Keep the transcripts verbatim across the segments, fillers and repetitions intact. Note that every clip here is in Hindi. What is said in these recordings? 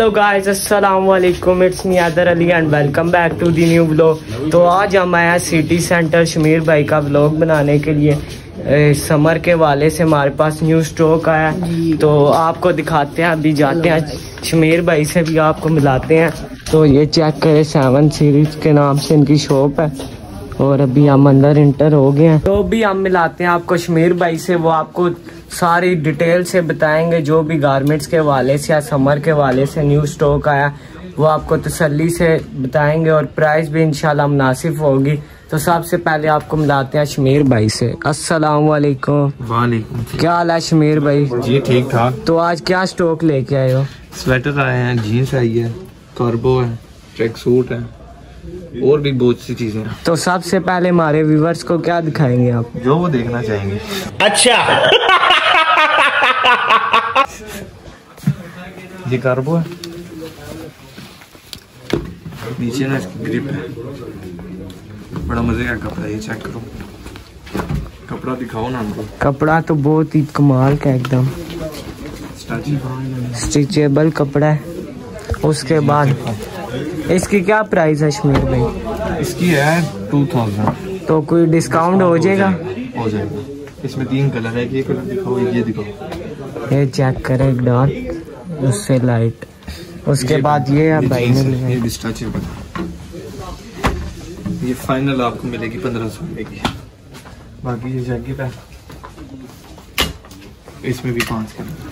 हेलो गाइस, अस्सलाम वालेकुम, इट्स मी अदर Ali and welcome back to the new vlog. तो आज हम आए सिटी सेंटर शमीर भाई का व्लॉग बनाने के लिए। ए, समर के वाले से हमारे पास न्यू स्टॉक आया, तो आपको दिखाते हैं। अभी जाते हैं शमीर भाई से भी आपको मिलाते हैं। तो ये चेक करें, सेवन सीरीज के नाम से इनकी शॉप है और अभी हम अंदर इंटर हो गए हैं। तो भी हम मिलाते हैं आपको शमीर भाई से, वो आपको सारी डिटेल से बताएंगे जो भी गारमेंट्स के वाले से या समर के वाले से न्यू स्टॉक आया वो आपको तसल्ली से बताएंगे और प्राइस भी इंशाल्लाह मुनासिब होगी। तो सबसे पहले आपको मिलाते हैं शमीर भाई से। अस्सलाम वालेकुम। वालेकुम। क्या हाल है शमीर भाई? जी ठीक ठाक। तो आज क्या स्टॉक लेके आए हो? स्वेटर आए हैं, जीन्स आई है, कार्गो है, ट्रैक सूट है और भी बहुत सी चीजें हैं। तो सबसे पहले हमारे व्यूवर्स को क्या दिखाएंगे आप? जो वो देखना चाहेंगे। अच्छा। ये कार्गो है, नीचे ना इसकी ग्रिप है, बड़ा मजे का कपड़ा है। ये चेक करो, कपड़ा दिखाओ ना हमको। कपड़ा तो बहुत ही कमाल का, एकदम स्टिचेबल कपड़ा है। उसके बाद इसकी क्या प्राइस है शमीर भाई? इसकी है टू थाउजेंड। तो कोई डिस्काउंट हो जाएगा? हो जाएगा। इसमें तीन कलर है, ये कलर दिखाओ, ये दिखाओ। ये चेक करें, एक डार्क उससे लाइट। उसके बाद ये है भाई ने ये भी स्ट्रेचेबल। ये फाइनल आपको मिलेगी पंद्रह सौ रुपए की। बाकी ये जैकेट है, इसमें भी पांच कलर।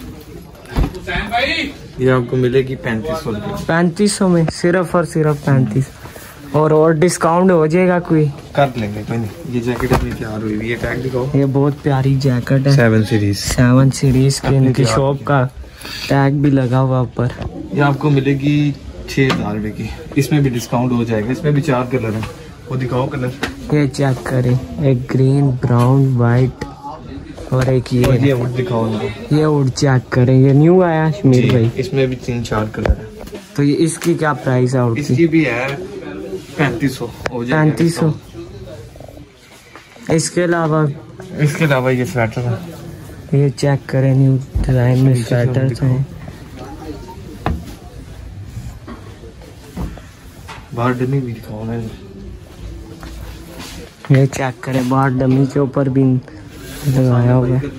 ये आपको मिलेगी पैंतीस सौ रुपये। पैंतीस सौ में सिर्फ और सिर्फ पैंतीस। और और डिस्काउंट हो जाएगा कोई? कर लेंगे, कोई नहीं। ये जैकेट अपनी तैयार हुई है, ये टैग दिखाओ। ये बहुत प्यारी जैकेट है, सेवन सीरीज। सेवन सीरीज की इनकी शॉप का टैग भी लगा हुआ ऊपर। ये आपको मिलेगी छह हजार रुपए की। इसमें भी डिस्काउंट हो जाएगा। इसमें भी चार कलर है, वो दिखाओ कलर। ये चेक करें, एक ग्रीन, ब्राउन, वाइट और एक ये ये वुड दिखाओ उनको। ये वुड चेक करें, ये न्यू आया शमीर भाई। इसमें भी तीन चार कलर है। तो ये इसकी क्या प्राइस है? इसकी भी है पैंतीस सौ। पैंतीस सौ। इसके अलावा इसके अलावा ये स्वेटर है, ये चेक करें, न्यू डिजाइन में स्वेटर्स हैं। बाहर डमी भी दिखाओ ना। ये चेक करें, बाहर डमी के ऊपर भी लगाया हुआ है।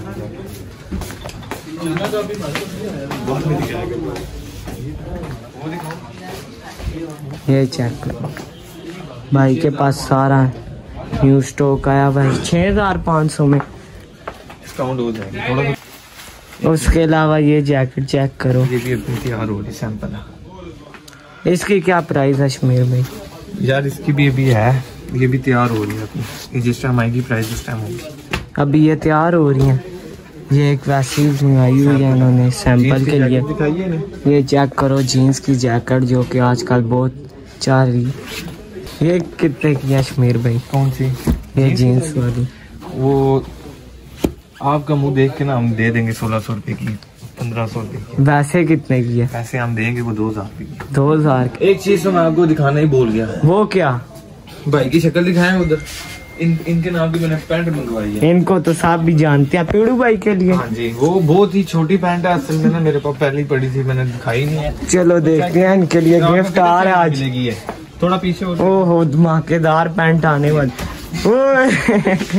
ये चेक करो, भाई के पास सारा न्यू स्टॉक आया हुआ है। छः हजार पाँच सौ में डिस्काउंट हो जाएगा थोड़ा। उसके अलावा ये जैकेट चेक करो, ये भी अपनी तैयार हो रही सैंपल है। इसकी क्या प्राइस है शमीर भाई? यार इसकी भी अभी है, ये भी तैयार हो रही है अपनी। जिस टाइम आएगी प्राइस उस टाइम होगी। अभी ये तैयार हो रही हैं। ये एक वैसी मंगाई हुई है इन्होंने सैंपल के लिए। ये चेक करो, जीन्स की जैकेट जो कि आजकल बहुत चल रही। ये कितने की है शमीर भाई? कौन सी? ये जीन्स वाली। वो आपका मुंह देख के ना हम दे देंगे सोलह सौ रुपए की, पंद्रह सौ रुपए की। वैसे कितने की है? पैसे हम देंगे वो दो हजार रुपए की। दो हजार एक चीज तो मैं आपको दिखाना ही भूल गया। वो क्या? भाई की शक्ल दिखाएं उधर। इन इनके नाम की मैंने पैंट मंगवाई है। इनको तो सब भी जानते हैं, पीड़ू भाई के लिए। हाँ जी, वो बहुत ही छोटी पैंट है असल में ना, मेरे पास पहले ही पड़ी थी, मैंने दिखाई नहीं है। चलो देखते हैं, इनके लिए गिफ्ट आ रहा है आज। मिलेगी है थोड़ा पीछे। ओहो, धमाकेदार पैंट आने वाली। ओए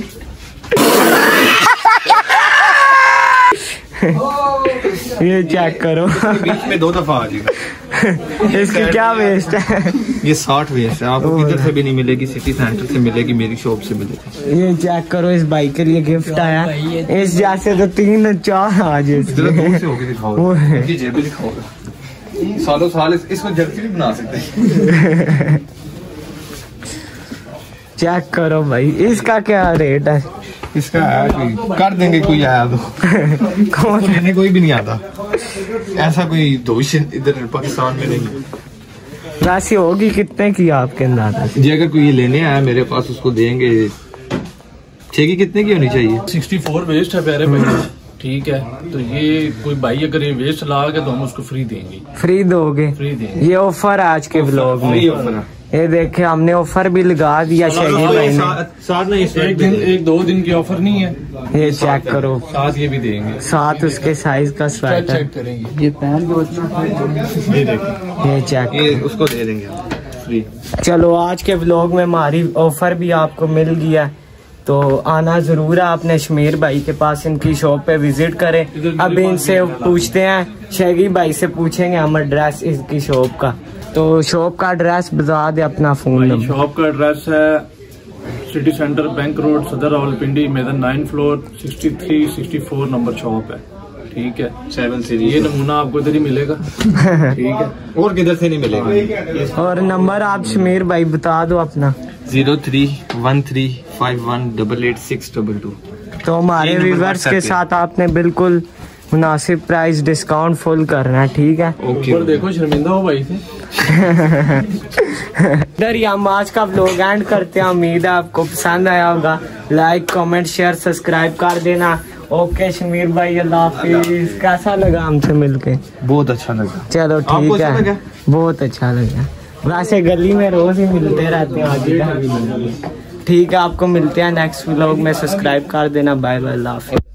ये चेक करो, बीच में दो दफा आ जाएगा। इसकी क्या वेस्ट है? ये साठ वेस्ट है, आपको किधर से भी नहीं मिलेगी, सिटी सेंटर से मिलेगी, मेरी शॉप से मिलेगी। ये चेक करो, इस बाइक के लिए गिफ्ट आया। इस जैसे तो तीन चार आज दिखाओ, जेब दिखाओगा। सालों साल इस, इसको जर्सी भी बना सकते हैं। चेक करो भाई, इसका क्या रेट है? इसका है कोई कर देंगे, कोई आया तो कौन लेने कोई भी नहीं आता। ऐसा कोई दोष इधर पाकिस्तान में नहीं। वैसे होगी कितने की आपके अंदाजा? जी अगर कोई ये लेने आया मेरे पास उसको देंगे। छह की कितने की होनी चाहिए? सिक्सटी फोर वेस्ट है प्यारे भाई। ठीक है, तो ये कोई भाई अगर ये वेस्ट ला के तो हम उसको फ्री देंगे। फ्री दोगे? फ्री देंगे। ये ऑफर आज के व्लॉग में। ऑफर है। ये देखे हमने ऑफर भी लगा दिया शैगी भाई ने। साथ नहीं, एक दिन एक दो दिन की ऑफर नहीं है, ये चेक करो, साथ ये भी देंगे, साथ उसके साइज का स्वेटर। चेक करेंगे ये पैन ये देखिए, ये चेक, ये उसको दे देंगे फ्री। चलो आज के व्लॉग में हमारी ऑफर भी आपको मिल गया, तो आना जरूर है आपने शमीर भाई के पास, इनकी शॉप पे विजिट करें। अब इनसे पूछते हैं, शैगी भाई से पूछेंगे हम एड्रेस इसकी शॉप का। तो शॉप का एड्रेस बता दे अपना, फोन नंबर। शॉप का एड्रेस है city centre bank road Saddar Rawalpindi, मैदान nine floor sixty three sixty four number shop है। ठीक है, सेवन सीरीज। ये नमूना आपको इधर ही मिलेगा। ठीक है, और किधर से नहीं मिलेगा। और नंबर आप शमीर भाई बता दो अपना। Zero three one three five one double eight six double two. तो हमारे व्यूअर्स के साथ आपने बिल्कुल मुनासिब प्राइस डिस्काउंट फुल करना है। ठीक है, ऊपर देखो, शर्मिंदा हो भाई से। इधर ही हम आज का व्लॉग एंड करते हैं। उम्मीद है आपको पसंद आया होगा। लाइक कमेंट शेयर सब्सक्राइब कर देना। ओके शमीर भाई, अल्लाह हाफिज। कैसा लगा हमसे मिलके? बहुत अच्छा लगा। चलो ठीक है, बहुत अच्छा लगा। वैसे गली में रोज ही मिलते रहते हैं, आज इधर भी मिलेंगे। ठीक है, आपको मिलते हैं नेक्स्ट व्लॉग में। सब्सक्राइब कर देना। बाय बाय, अल्लाह हाफिज।